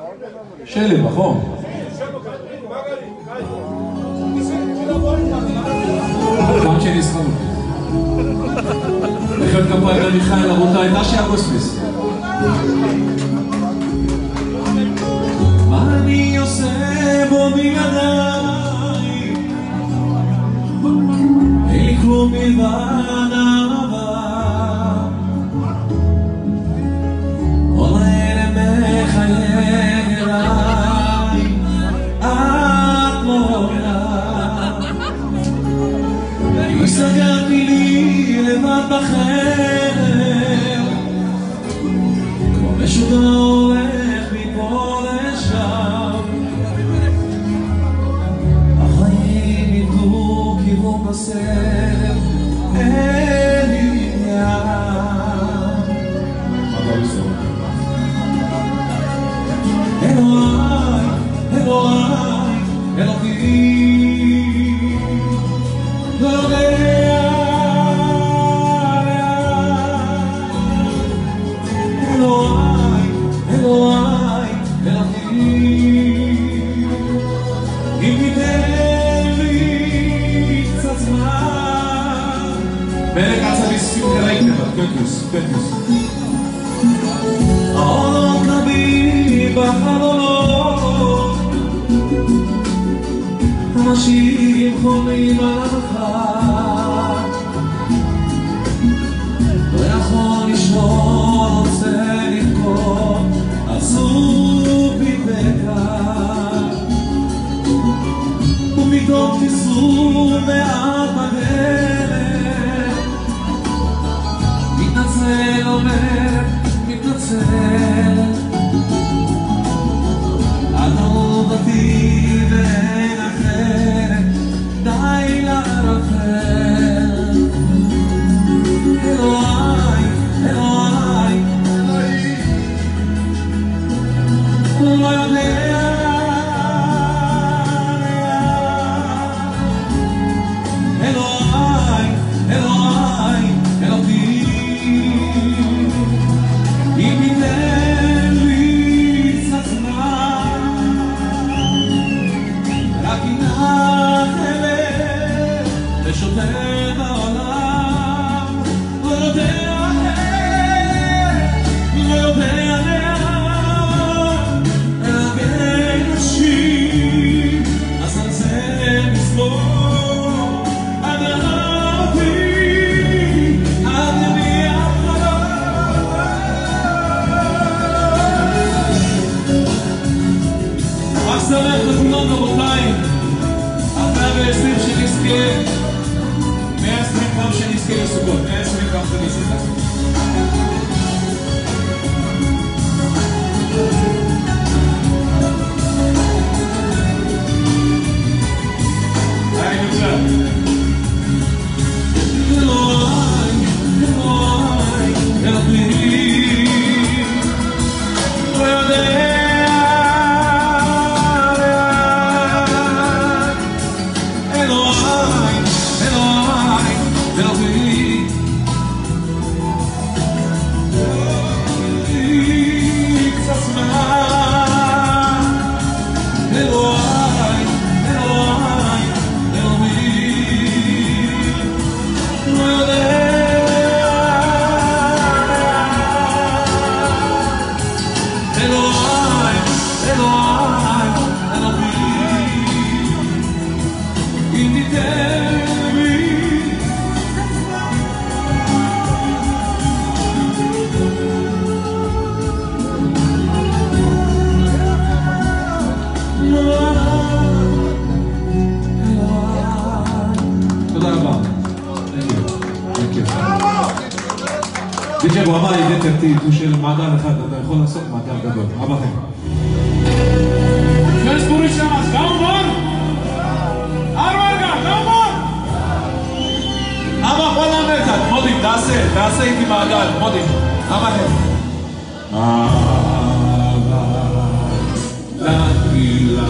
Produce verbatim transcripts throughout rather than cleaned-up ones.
שלי, בחום. חם שנסחרו. לחיות כפיים למיכאל, רבותיי, תשי אגוספיס. מה אני עושה בו בלעדיי? אין לי כלום מלבד אהבה. כל האלה מחייג אליי, את לא אליי. סגרתי לי לבד בחדר, כמו משוגע הולך מפה לשם. החיים איבדו כיוון בסדר, אין לי עניין. אלוהי, אלוהי, אלוהים, לא יודע. אלוהי, אלוהי, אלוהים, אם תיתן לי קצת זמן. מלך עצביסטים כראיתם, פטוס, פטוס. העולות נביט בחלונות, אנשים חולמים על המחר. לא יכול לשמור, רוצה לבכות, עצוב מבקר. ופתאום תיסעו מעט בדרך, מתנצל אומר, מתנצל. את אהובתי ואין אחרת, די לערפל. אלוהי, אלוהי, אלוהי, לא יודע. אלוהי, אלוהי, אלוהים, אם תיתן לי קצת זמן, רק אינך אלה ושוטט העולם. לא יודע איך, לא יודע לאן, אלא בין נשים אזלזל מזמור. עד אהבתי, עד ימי החלום. רק שמח לכולם רבותיי, אחרי ועשרים שנזכה, מאה עשרים פעם שנזכה לסוכות, מאה עשרים פעם שנזכה. היי נוצ'ה. אלוהי, אלוהי, אלוהים, לא יודע. דיג'י ברמה ידי תרטיב, הוא של מעגל אחד, אתה יכול לעשות מעגל גדול. אבא לכם. שני ספורי שמאס, גאומון! ארמרגה, גאומון! אבא, בוא נעמד קצת, מודים, תעשה, תעשה איתי מעגל, מודים. אבא לכם. אבא, נגילה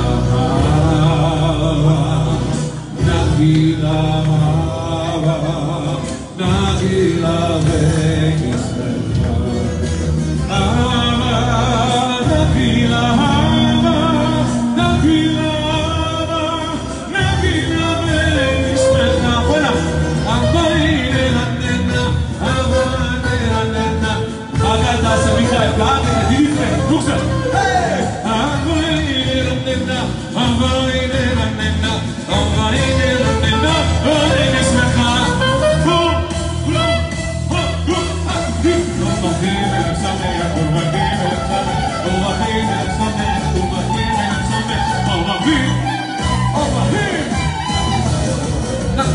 אהבה, נגילה אהבה, נגילה וקסמך. אהבה, נגילה אהבה,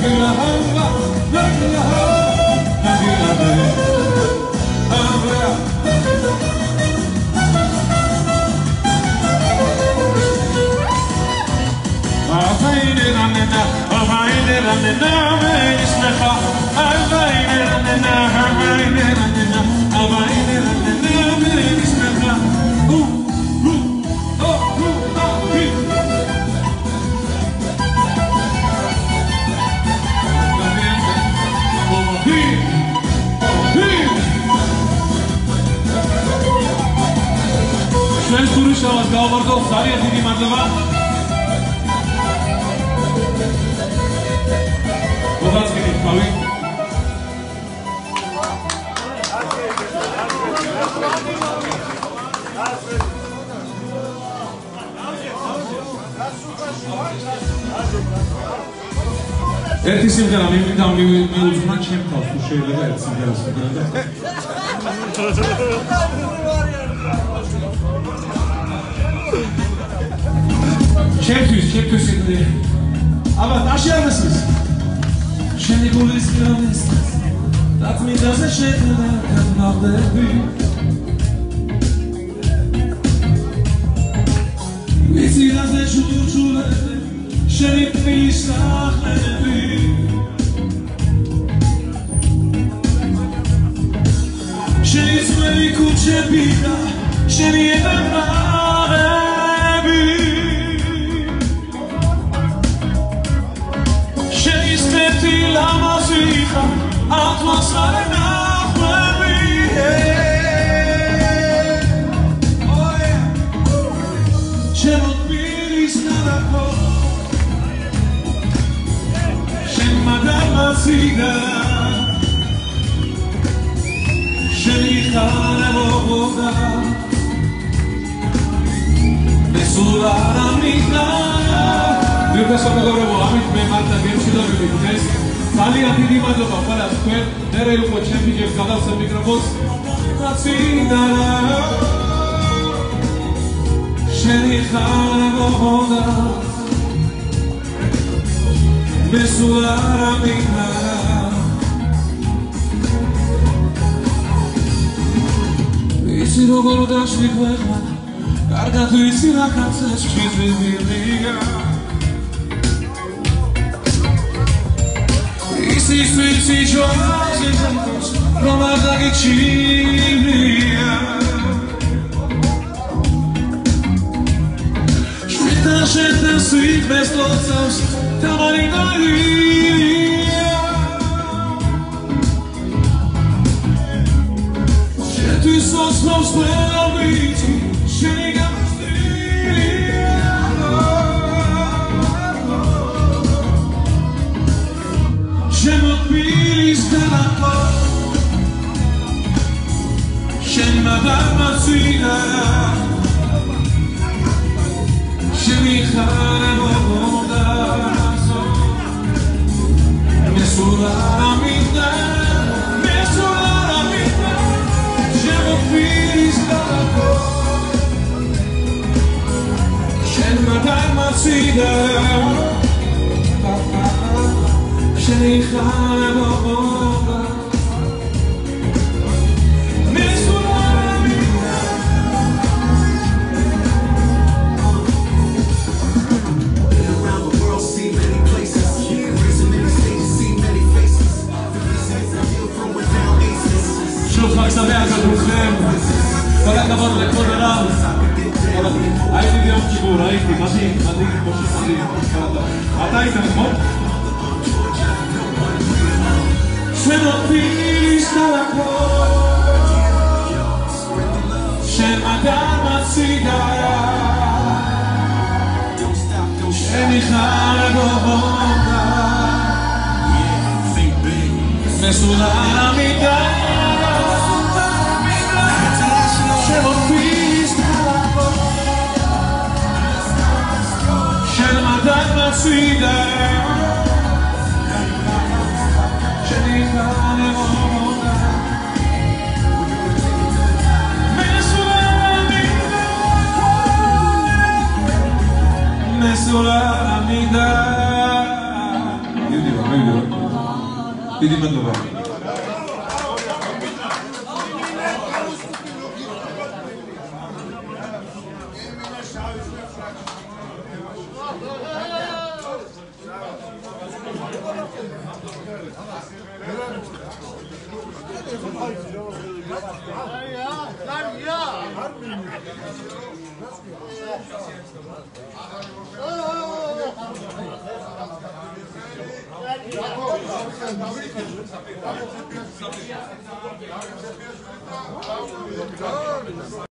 נגילה אהבה, נגילה אהבה, נגילה אהבה. אהבה הנה רננה, אהבה הנה רננה ונשמחה, אהבה הנה רננה, אהבה הנה רננה, אהבה הנה רננה ונשמחה. ჩვენს ტურისტებს გავმართავთ ძალიან დიდი მადლობა. მოხალხე თქვი. ერთი სიმღერა მივიდა მიუძღვნა ჩემ თავს თუ შეიძლება ერთი სიმღერა სიმღერა. ჩემთვის, ჩემთვის იდეა. აბა, ტაში ამასის. შენი გულის გამეს. დაწმინდაზე შექმნა გადმავლები. ვიცი რაზე ჩუჩულები, შენი თმის სახლები. შენი ძველი ქუჩები და შენი ედემები. Lamazika, atmosfera nachwebi. Oh yeah. Shemot miris nadako, shemadam mazika, shelichane voda, mesurar amita. După să mă amit pe Marta Gemșilor iubitesc. ძალიან დიდი მადლობა ყველას თქვენ. მერე უკვე ჩემპიონებს გადავსებ მიკროფონს. მაცინარა შენი ხარ მოგონდა მე სულ არ ამიგნარა იცი როგორ დაშვი ქვეყნა კარგად ვიცი რა კაცებს შეძლებელია Si si giorni provata che ci via Scelta scelta sweet best of songs Tamari Maria Che tu sos nos spaventi Scegli Shemot miris nadako, shemadam mazika, shelichane voda, mesurar amita, mesurar amita. Shemot miris nadako, shemadam mazika. שניחנה בבוקה מסורה מידה Been around the world, see many places Raising many stages, see many faces The reasons I feel from without aces שוב חג שמח לכולכם כל הכבוד לכל הרב הייתי ביום כיפור, הייתי, מדהים, מדהים כמו שצריך אתה היית נכון? Shemot miris nadako, shemadam mazika, shenichar voda, mesurar amita. Shemot miris nadako, shemadam mazika. Mesura amida. حبيبي ايدي منه بقى.